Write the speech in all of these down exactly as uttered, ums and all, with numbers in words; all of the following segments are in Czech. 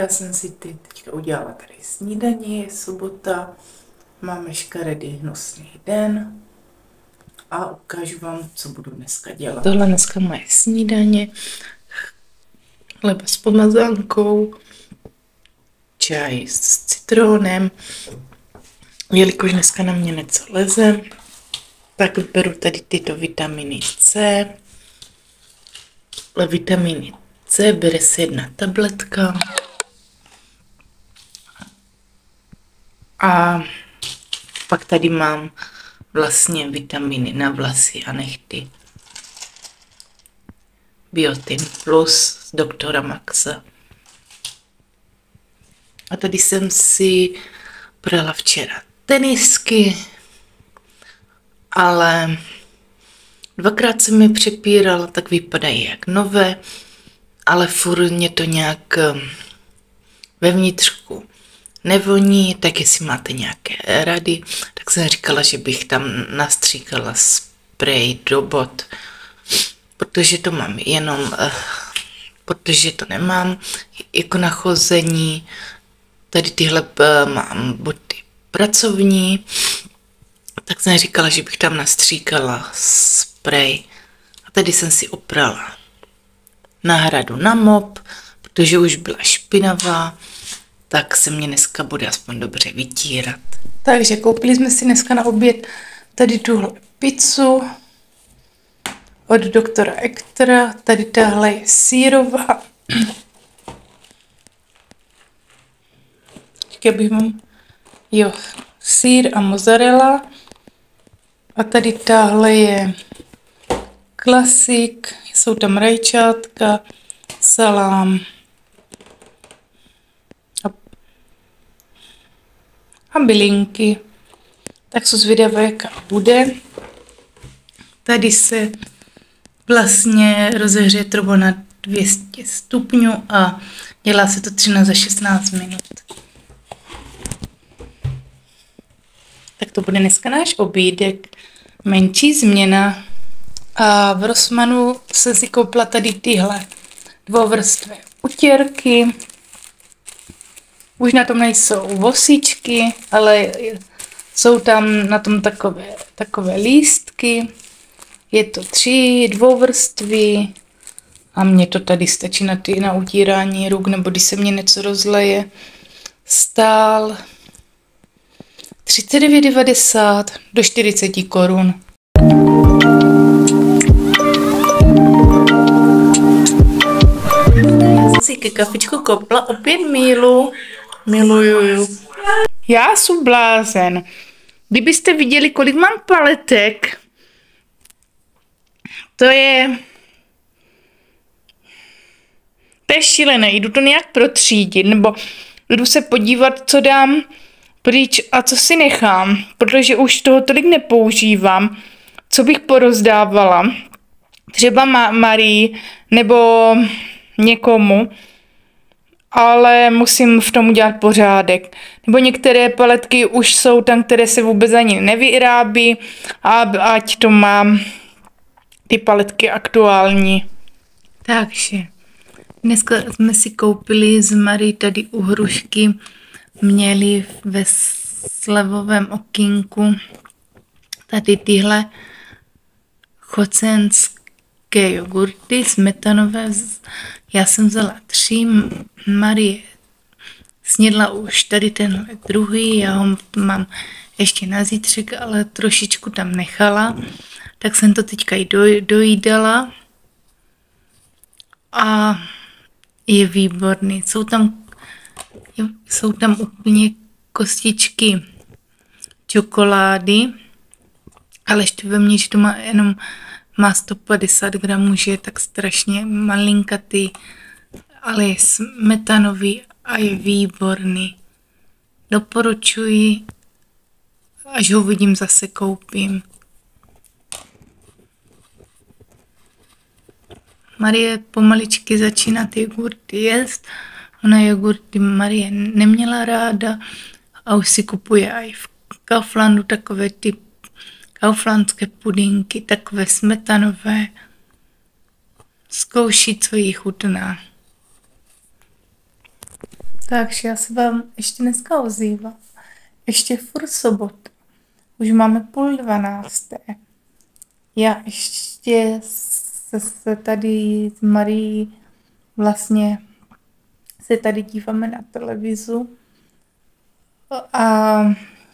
Já jsem si ty teďka udělala tady snídaní, je sobota, máme škaredý hnusný den a ukážu vám, co budu dneska dělat. Tohle dneska moje snídaně, chleba s pomazánkou, čaj s citrónem, jelikož dneska na mě něco leze, tak beru tady tyto vitaminy C. Vitaminy C bere se jedna tabletka a pak tady mám vlastně vitaminy na vlasy a nehty. Biotin plus z doktora Maxa. A tady jsem si brala včera tenisky, ale dvakrát jsem je přepírala, tak vypadají jak nové, ale furt mě to nějak vevnitřku nevoní, tak jestli máte nějaké rady, tak jsem říkala, že bych tam nastříkala sprej do bot, protože to mám jenom, protože to nemám jako na chození, tady tyhle mám boty pracovní, tak jsem říkala, že bych tam nastříkala sprej a tady jsem si oprala náhradu na mop, protože už byla špinavá, tak se mě dneska bude aspoň dobře vytírat. Takže koupili jsme si dneska na oběd tady tuhle pizzu od doktora Ektra, tady tahle je sýrová. Teďka bych mám, jo, sýr a mozzarella. A tady tahle je klasik, jsou tam rajčátka, salám a, a bylinky. Tak jsou zvědavé, jaká bude. Tady se vlastně rozehřeje trouba na dvě stě stupňů a dělá se to třináct až šestnáct minut. Tak to bude dneska náš obídek. Menší změna. A v Rossmannu jsem si koupila tady tyhle dvouvrstvé utěrky. Už na tom nejsou vosíčky, ale jsou tam na tom takové, takové lístky. Je to tři dvouvrství a mně to tady stačí na, ty, na utírání ruk, nebo když se mě něco rozleje. Stál třicet devět devadesát do čtyřicet korun. Já jsem si ke kafičku koupila opět Mílu. Miluju. Já jsem blázen. Kdybyste viděli, kolik mám paletek, to je... To je šílené. Jdu to nějak protřídit, nebo jdu se podívat, co dám pryč a co si nechám, protože už toho tolik nepoužívám, co bych porozdávala, třeba Ma- Marii nebo někomu, ale musím v tom udělat pořádek. Nebo některé paletky už jsou tam, které se vůbec ani nevyrábí, a ať to mám ty paletky aktuální. Takže dneska jsme si koupili z Marii tady u Hrušky, měli ve slevovém okýnku tady tyhle chocenské jogurty smetanové. Já jsem vzala tři, Marie snědla už tady tenhle druhý, já ho mám ještě na zítřek, ale trošičku tam nechala, tak jsem to teďka i doj, dojídala a je výborný. Jsou tam Jsou tam úplně kostičky čokolády, ale ještě ve mně, že to má jenom má sto padesát gramů, že je tak strašně malinkatý, ale je smetanový a je výborný. Doporučuji, až ho vidím, zase koupím. Marie pomaličky začíná ty jogurty jíst. Ona jogurty Marie neměla ráda a už si kupuje i v Kauflandu takové ty kauflandské pudinky, takové smetanové. Zkouší, co jí chutná. Takže já se vám ještě dneska ozývám. Ještě furt sobota. Už máme půl dvanácté. Já ještě se, se tady s Marí vlastně se tady díváme na televizu a,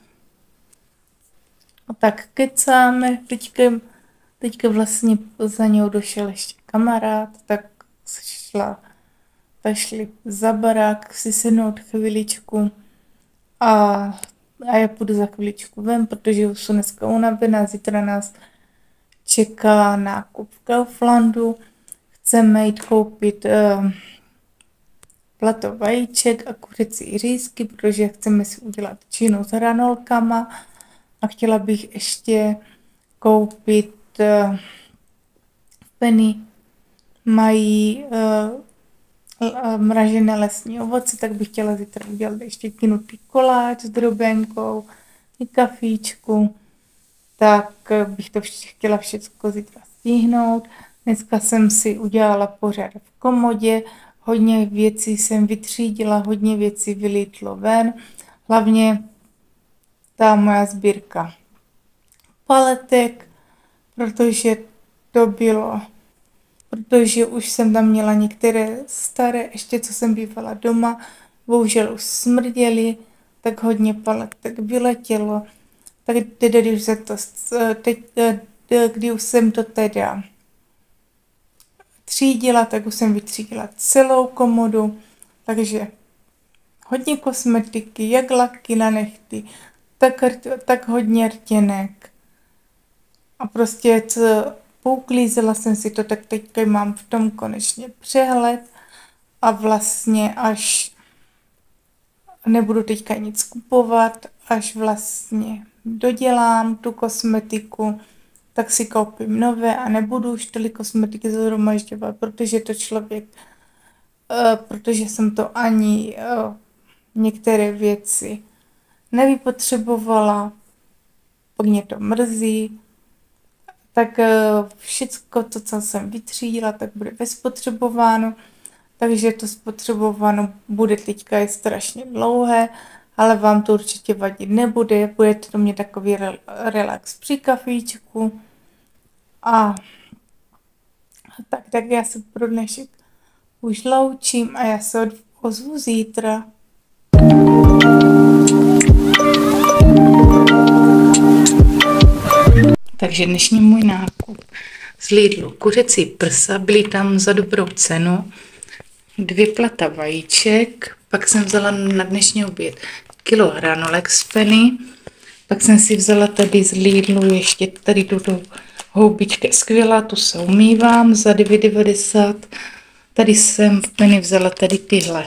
a tak kecáme. Teďka, teďka vlastně za něho došel ještě kamarád, tak šla, tak šli za barák si sednout chviličku a, a já půjdu za chviličku ven, protože už jsou dneska unavená, zítra nás čeká nákup v Kauflandu. Chceme jít koupit uh, plato vajíček a kuřecí řízky, protože chceme si udělat čínu s hranolkama a chtěla bych ještě koupit uh, Penny. Mají uh, mražené lesní ovoce, tak bych chtěla zítra udělat ještě kynutý koláč s drobenkou i kafíčku. Tak bych to vše, chtěla všechno zítra stihnout. Dneska jsem si udělala pořád v komodě, hodně věcí jsem vytřídila, hodně věcí vylítlo ven. Hlavně ta moja sbírka paletek, protože to bylo, protože už jsem tam měla některé staré, ještě co jsem bývala doma, bohužel už smrděly, tak hodně paletek vyletělo. Tak tedy, když, se to, teď, kdy už jsem to teda třídila, tak už jsem vytřídila celou komodu, takže hodně kosmetiky, jak laky na nehty, tak, tak hodně rtěnek. A prostě co, pouklízela jsem si to, tak teďka mám v tom konečně přehled a vlastně až nebudu teďka nic kupovat, až vlastně dodělám tu kosmetiku, tak si koupím nové a nebudu už tolik kosmetiky zhromažďovat, protože to člověk, uh, protože jsem to ani uh, některé věci nevypotřebovala, pak mě to mrzí, tak uh, všecko to, co jsem vytřídila, tak bude vespotřebováno, takže to spotřebováno bude teďka je strašně dlouhé, ale vám to určitě vadit nebude, budete to mít takový relax při kafíčku. A tak, tak já se pro dnešek už loučím a já se ozvu zítra. Takže dnešní můj nákup z Lidlu. Kuřecí prsa, byly tam za dobrou cenu. Dvě plata vajíček, pak jsem vzala na dnešní oběd kilo hranolek z Penny, pak jsem si vzala tady z Lidlu ještě tady tuto houbička skvělá, tu se umývám za devět devadesát. Tady jsem v Penny vzala tady tyhle,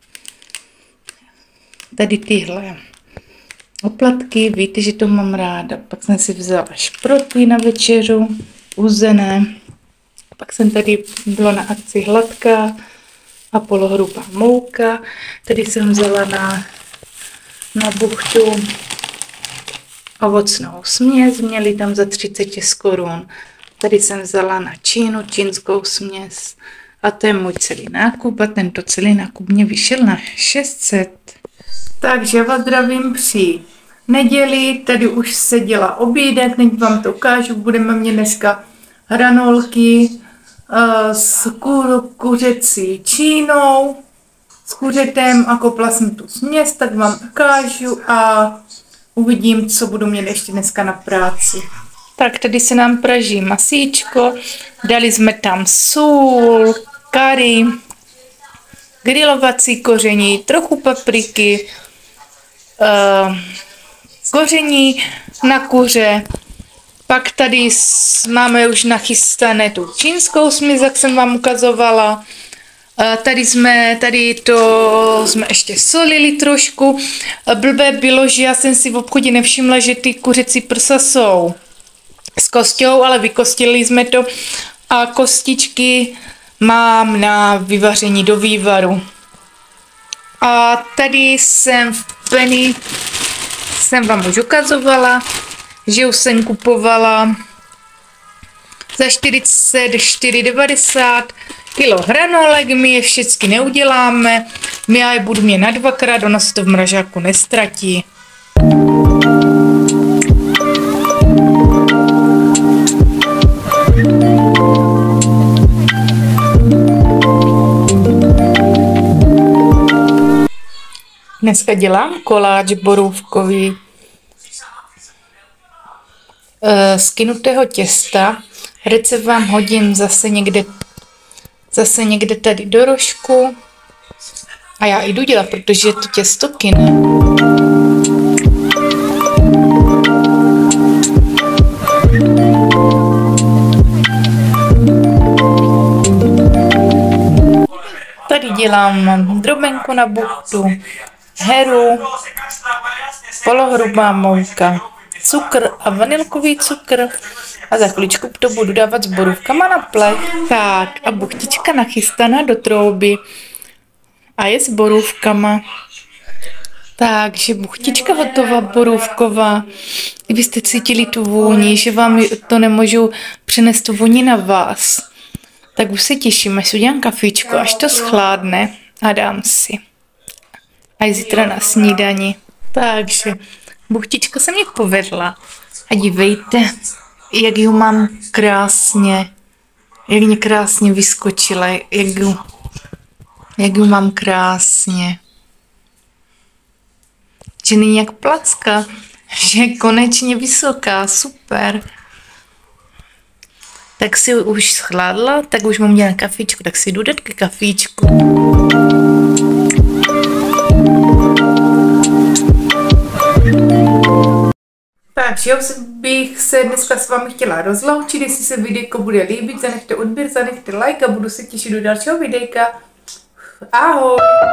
tady tyhle oplatky, víte, že to mám ráda. Pak jsem si vzala šproty na večeru, uzené, pak jsem tady byla na akci hladká a polohrubá mouka. Tady jsem vzala na, na buchtu ovocnou směs, měli tam za třicet korun. Tady jsem vzala na čínu čínskou směs a to je můj celý nákup a tento celý nákup mě vyšel na šest set. Takže vás zdravím při neděli, tady už se dělá obědek, teď vám to ukážu, budeme mít dneska hranolky s kuřecí čínou, s kuřetem a koupila jsem tu směs, tak vám ukážu a uvidím, co budu mít ještě dneska na práci. Tak tady se nám praží masíčko, dali jsme tam sůl, kari, grilovací koření, trochu papriky, uh, koření na kuře. Pak tady máme už nachystané tu čínskou směs, jak jsem vám ukazovala. Tady jsme, tady to jsme ještě solili trošku. Blbé bylo, že já jsem si v obchodě nevšimla, že ty kuřecí prsa jsou s kosťou, ale vykostili jsme to a kostičky mám na vyvaření do vývaru. A tady jsem v Penny, jsem vám už ukazovala, že už jsem kupovala za čtyřicet čtyři devadesát kilo hranolek, my je všechny neuděláme, my já je budu mít na dvakrát, ona se to v mražáku nestratí. Dneska dělám koláč borůvkový z kynutého těsta. Recept vám hodím zase někde, zase někde tady do rožku. A já jdu dělat, protože je to těsto kyne. Tady dělám drobenku na buchtu, heru, polohrubá mouka, cukr a vanilkový cukr. A za chviličku to budu dávat s borůvkama na plech. Tak a buchtička nachystaná do trouby. A je s borůvkama. Takže buchtička hotová, borůvková. Kdybyste cítili tu vůni, že vám to nemůžu přenést tu vůni na vás, tak už se těším, až si udělám kafičko, až to schládne a dám si. A zítra na snídani. Takže buchtička se mě povedla. A dívejte, jak ji mám krásně, jak mě krásně vyskočila, jak ji, jak ji mám krásně. Že není jak placka, že je konečně vysoká, super. Tak si už schládla, tak už mám dělat kafičku, tak si jdu dát ke kafičku. Takže já bych se dneska s vámi chtěla rozloučit, jestli se videjko bude líbit, zanechte odběr, zanechte like a budu se těšit do dalšího videjka. Ahoj!